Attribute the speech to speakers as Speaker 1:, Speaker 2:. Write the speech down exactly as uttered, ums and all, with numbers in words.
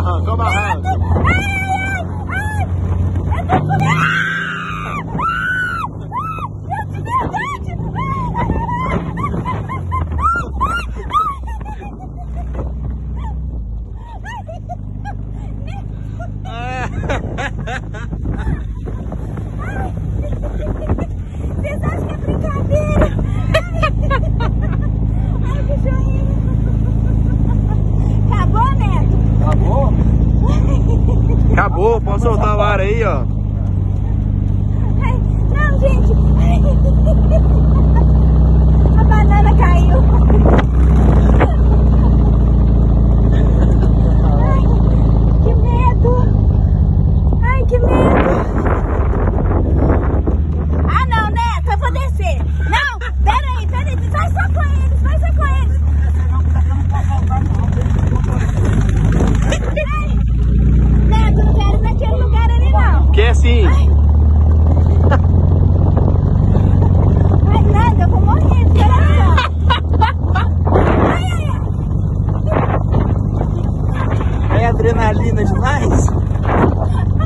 Speaker 1: barranco, olha o barranco.
Speaker 2: Vocês acham que é brincadeira? Ai, que joinha. Acabou, Neto?
Speaker 1: Acabou? Acabou, pode soltar o ar aí, ó.
Speaker 2: Ai, não, gente. A banana caiu. Ai, que medo. Ai, que medo. Ah, não, Neto, eu vou descer. Não, peraí, peraí. Vai só com eles, vai só com eles. Ai, Neto, não quero ir naquele lugar ali, não.
Speaker 1: Quer sim.
Speaker 2: Ai. Ai, nada, eu vou morrer. Peraí, ó. Ai, ai, ai.
Speaker 1: É adrenalina demais?